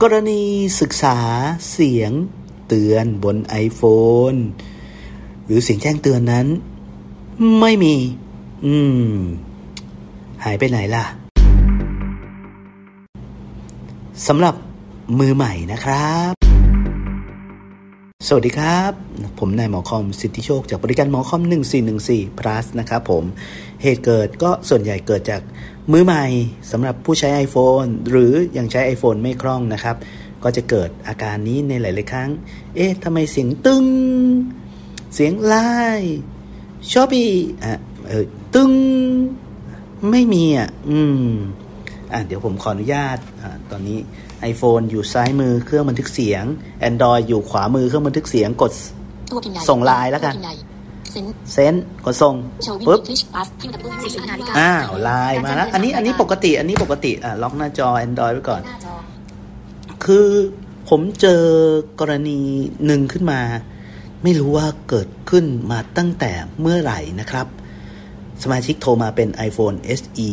กรณีศึกษาเสียงเตือนบน iPhone หรือเสียงแจ้งเตือนนั้นไม่มีหายไปไหนล่ะสำหรับมือใหม่นะครับสวัสดีครับผมนายหมอคอมสิทธิโชคจากบริการหมอคอม1414 plus นะครับผมเหตุเกิดก็ส่วนใหญ่เกิดจากมือใหม่สำหรับผู้ใช้ iPhone หรือยังใช้ iPhone ไม่คล่องนะครับก็จะเกิดอาการนี้ในหลายๆครั้งทำไมเสียงตึงเสียงไล่ชอบอีตึงไม่มีเดี๋ยวผมขออนุญาตตอนนี้ iPhone อยู่ซ้ายมือเครื่องบันทึกเสียง Android อยู่ขวามือเครื่องบันทึกเสียงกดส่งไลน์แล้วกันเซนกดส่งปุ๊บไลน์มาแล้วอันนี้ปกติล็อกหน้าจอ Android ไว้ก่อนคือผมเจอกรณีหนึ่งขึ้นมาไม่รู้ว่าเกิดขึ้นมาตั้งแต่เมื่อไหร่นะครับสมาชิกโทรมาเป็น iPhone SE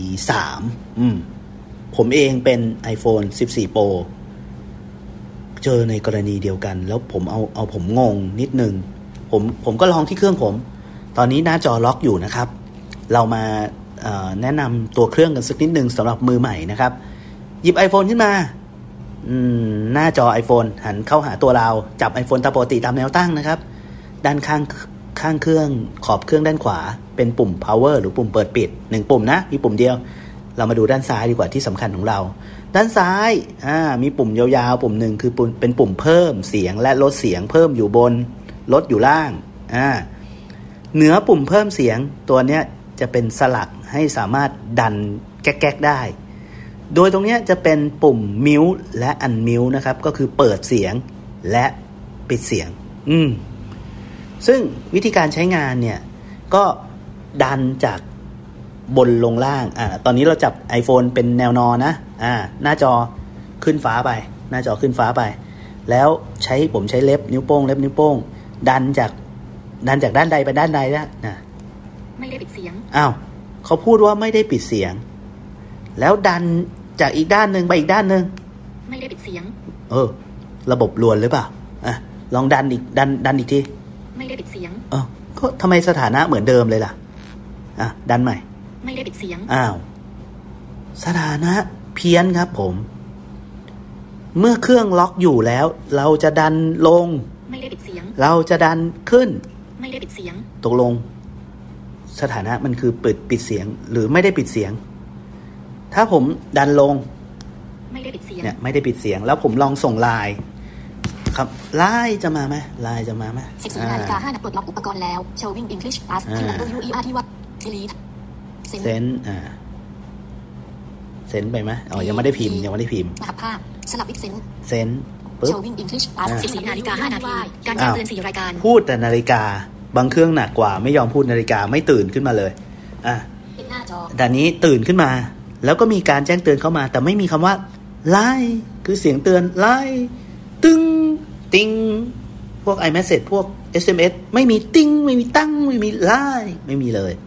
3ผมเองเป็น iPhone 14 Pro เจอในกรณีเดียวกันแล้วผมเอาผมงงนิดนึงผมก็ลองที่เครื่องผมตอนนี้หน้าจอล็อกอยู่นะครับเรามาแนะนำตัวเครื่องกันสักนิดนึงสำหรับมือใหม่นะครับหยิบ iPhone ขึ้นมาหน้าจอ iPhone หันเข้าหาตัวเราจับ iPhone ตามปกติตามแนวตั้งนะครับด้านข้างเครื่องขอบเครื่องด้านขวาเป็นปุ่ม power หรือปุ่มเปิดปิด1ปุ่มนะมีปุ่มเดียวเรามาดูด้านซ้ายดีกว่าที่สำคัญของเราด้านซ้ายมีปุ่มยาวๆปุ่มหนึ่งคือเป็นปุ่มเพิ่มเสียงและลดเสียงเพิ่มอยู่บนลดอยู่ล่างเหนือปุ่มเพิ่มเสียงตัวเนี้ยจะเป็นสลักให้สามารถดันแก๊กๆได้โดยตรงนี้จะเป็นปุ่มมิวต์และอันมิวต์นะครับก็คือเปิดเสียงและปิดเสียงซึ่งวิธีการใช้งานเนี่ยก็ดันจากบนลงล่างตอนนี้เราจับ iPhone เป็นแนวนอนนะหน้าจอขึ้นฟ้าไปแล้วผมใช้เล็บนิ้วโป้งดันจากด้านใดไปด้านใดนะไม่ได้ปิดเสียงเขาพูดว่าไม่ได้ปิดเสียงแล้วดันจากอีกด้านนึงไปอีกด้านนึงไม่ได้ปิดเสียงระบบลวนหรือเปล่าลองดันอีกทีไม่ได้ปิดเสียงก็ทำไมสถานะเหมือนเดิมเลยล่ะดันใหม่ไม่ได้ปิดเสียงสถานะเพี้ยนครับผมเมื่อเครื่องล็อกอยู่แล้วเราจะดันลงไม่ได้ปิดเสียงเราจะดันขึ้นไม่ได้ปิดเสียงตกลงสถานะมันคือปิดเสียงหรือไม่ได้ปิดเสียงถ้าผมดันลงไม่ได้ปิดเสียงเนี่ยไม่ได้ปิดเสียงแล้วผมลองส่งไลน์ครับไลน์จะมาไหม 14:05 น.ปลดล็อกอุปกรณ์แล้ว Showing English Plus ที่ WER ที่ว่า Delete เซนไปไหมยังไม่ได้พิมพ์ภาพสลับวิกเซนปึ๊บ Showing English Plus 14:05 น.การแจ้งเตือน4รายการพูดแต่นาฬิกาบางเครื่องหนักกว่าไม่ยอมพูดนาฬิกาไม่ตื่นขึ้นมาเลยปิดหน้าจอแต่นี้ตื่นขึ้นมาแล้วก็มีการแจ้งเตือนเข้ามาแต่ไม่มีคำว่าไลน์คือเสียงเตือนไลน์ตึ้งติ้งพวก iMessage พวก SMS ไม่มีติ้งไม่มีตั้งไม่มีไลน์ไม่มีเลย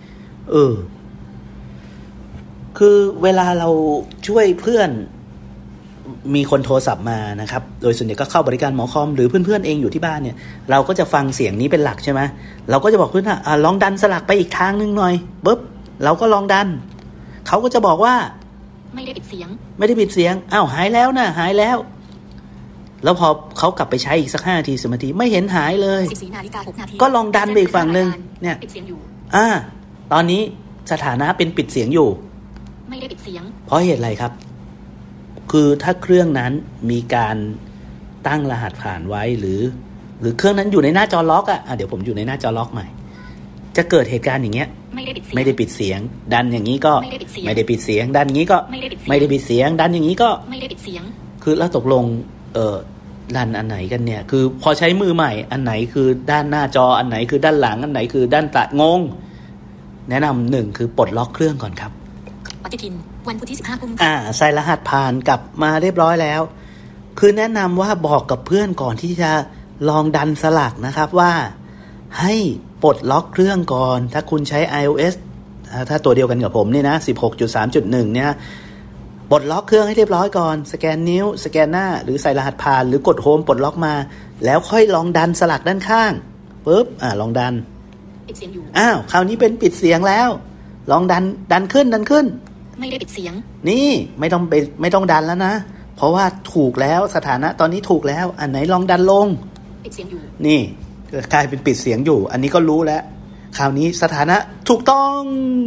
คือเวลาเราช่วยเพื่อนมีคนโทรศัพท์มานะครับโดยส่วนใหญ่ก็เข้าบริการหมอคอมหรือเพื่อนๆเองอยู่ที่บ้านเนี่ยเราก็จะฟังเสียงนี้เป็นหลักใช่ไหมเราก็จะบอกเพื่อนลองดันสลักไปอีกทางนึงหน่อยปึ๊บเราก็ลองดันเขาก็จะบอกว่าไม่ได้ปิดเสียงหายแล้วนะหายแล้วแล้วพอเขากลับไปใช้อีกสัก5 นาที10 นาทีไม่เห็นหายเลย 14:06 น. ก็ลองดันไปอีกฝั่งนึงเนี่ยปิดเสียงอยู่ตอนนี้สถานะเป็นปิดเสียงอยู่ไม่ได้ปิดเสียงเพราะเหตุอะไรครับคือถ้าเครื่องนั้นมีการตั้งรหัสผ่านไว้หรือเครื่องนั้นอยู่ในหน้าจอล็อกเดี๋ยวผมอยู่ในหน้าจอล็อกใหม่จะเกิดเหตุการณ์อย่างเงี้ยไม่ได้ปิดเสียงดันอย่างนี้ก็ไม่ได้ปิดเสียงดันอย่างนี้ก็ไม่ได้ปิดเสียงดันอย่างนี้ก็ไม่ได้ปิดเสียงคือแล้วตกลงดันอันไหนกันเนี่ยคือพอใช้มือใหม่อันไหนคือด้านหน้าจออันไหนคือด้านหลังอันไหนคือด้านตะงงแนะนำ1คือปลดล็อกเครื่องก่อนครับปฏิทินวันพุธที่15 กุมภาพันธ์ใส่รหัสผ่านกลับมาเรียบร้อยแล้วคือแนะนำว่าบอกกับเพื่อนก่อนที่จะลองดันสลักนะครับว่าให้ปลดล็อกเครื่องก่อนถ้าคุณใช้ iOS ถ้าตัวเดียวกันกับผมนี่นะ 16.3.1 เนี่ยปลดล็อกเครื่องให้เรียบร้อยก่อนสแกนนิ้วสแกนหน้าหรือใส่รหัสผ่านหรือกดโฮมปลดล็อกมาแล้วค่อยลองดันสลักด้านข้างปุ๊บลองดันปิดเสียงอยู่คราวนี้เป็นปิดเสียงแล้วลองดันขึ้นไม่ได้ปิดเสียงนี่ไม่ต้องดันแล้วนะเพราะว่าถูกแล้วสถานะตอนนี้ถูกแล้วอันไหนลองดันลงปิดเสียงอยู่นี่กลายเป็นปิดเสียงอยู่อันนี้ก็รู้แล้วคราวนี้สถานะถูกต้อง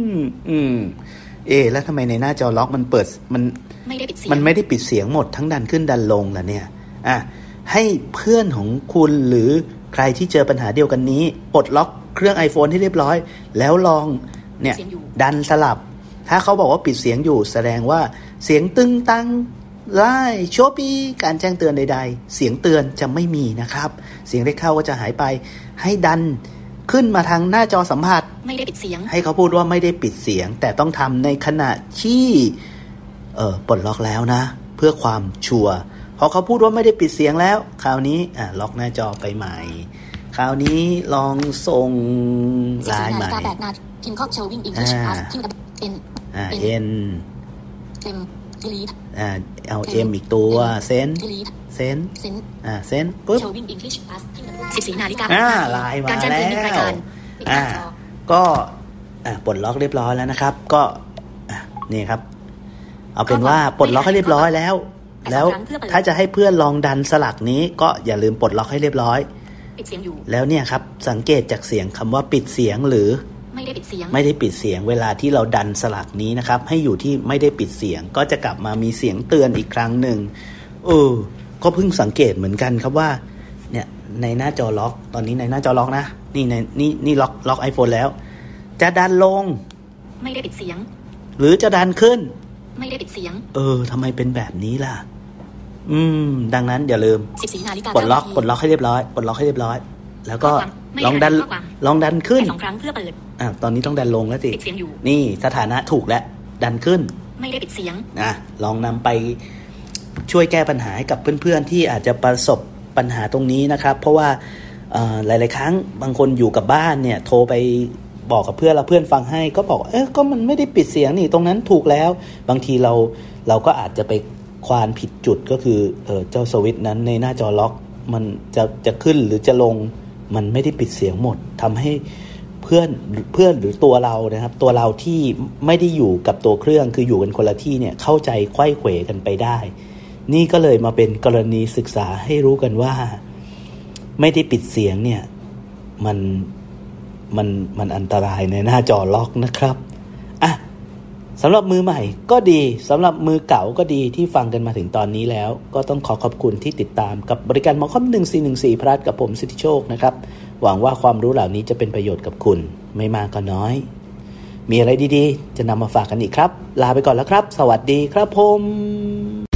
แล้วทำไมในหน้าจอล็อกมันเปิดมันไม่ได้ปิดเสียงหมดทั้งดันขึ้นดันลงล่ะเนี่ยให้เพื่อนของคุณหรือใครที่เจอปัญหาเดียวกันนี้ปลดล็อกเครื่อง iPhone ให้เรียบร้อยแล้วลองเนี่ยดันสลับถ้าเขาบอกว่าปิดเสียงอยู่แสดงว่าเสียงตึงตังไล่โชปีการแจ้งเตือนใดๆเสียงเตือนจะไม่มีนะครับเสียงเรียกเข้าก็จะหายไปให้ดันขึ้นมาทางหน้าจอสัมผัสไม่ได้ปิดเสียงให้เขาพูดว่าไม่ได้ปิดเสียงแต่ต้องทำในขณะที่ปลดล็อกแล้วนะเพื่อความชัวร์พอเขาพูดว่าไม่ได้ปิดเสียงแล้วคราวนี้ล็อกหน้าจอไปใหม่คราวนี้ลองส่งไลน์ใหม่พิมพ์ข้อโชว์วิ่งอิงพิมพ์เอ็น delete เอา M อีกตัวเซนปุ๊บ 14 นาฬิกาไลน์มาแล้วก็ปลดล็อกเรียบร้อยแล้วนะครับก็นี่ครับเอาเป็นว่าปลดล็อกให้เรียบร้อยแล้วถ้าจะให้เพื่อนลองดันสลักนี้ก็อย่าลืมปลดล็อกให้เรียบร้อยปิดเสียงอยู่แล้วเนี่ยครับสังเกตจากเสียงคำว่าปิดเสียงหรือไม่ได้ปิดเสียงเวลาที่เราดันสลักนี้นะครับให้อยู่ที่ไม่ได้ปิดเสียงก็จะกลับมามีเสียงเตือนอีกครั้งหนึ่งก็เพิ่งสังเกตเหมือนกันครับว่าเนี่ยในหน้าจอล็อกตอนนี้ในหน้าจอล็อกนะนี่ล็อก iPhone แล้วจะดันลงไม่ได้ปิดเสียงหรือจะดันขึ้นไม่ได้ปิดเสียงทำไมเป็นแบบนี้ล่ะดังนั้นอย่าลืม 14 นาฬิกาปลดล็อกให้เรียบร้อยแล้วก็ลองดันขึ้น 2 ครั้งเพื่อเปิดตอนนี้ต้องดันลงแล้วสิปิดเสียงอยู่นี่สถานะถูกแล้วดันขึ้นไม่ได้ปิดเสียงลองนำไปช่วยแก้ปัญหาให้กับเพื่อนๆที่อาจจะประสบปัญหาตรงนี้นะครับเพราะว่าหลายๆครั้งบางคนอยู่กับบ้านเนี่ยโทรไปบอกกับเพื่อนแล้วเพื่อนฟังให้ก็บอกก็มันไม่ได้ปิดเสียงนี่ตรงนั้นถูกแล้วบางทีเราก็อาจจะไปควานผิดจุดก็คือเจ้าสวิตช์นั้นในหน้าจอล็อกมันจะขึ้นหรือจะลงมันไม่ได้ปิดเสียงหมดทำให้เพื่อนหรือตัวเรานะครับตัวเราที่ไม่ได้อยู่กับตัวเครื่องคืออยู่กันคนละที่เนี่ยเข้าใจไขว้เขวกันไปได้นี่ก็เลยมาเป็นกรณีศึกษาให้รู้กันว่าไม่ได้ปิดเสียงเนี่ยมันอันตรายในหน้าจอล็อกนะครับสำหรับมือใหม่ก็ดีสำหรับมือเก่าก็ดีที่ฟังกันมาถึงตอนนี้แล้วก็ต้องขอบคุณที่ติดตามกับบริการหมอคอม1414พลัสกับผมสิทธิโชคนะครับหวังว่าความรู้เหล่านี้จะเป็นประโยชน์กับคุณไม่มากก็น้อยมีอะไรดีๆจะนำมาฝากกันอีกครับลาไปก่อนแล้วครับสวัสดีครับผม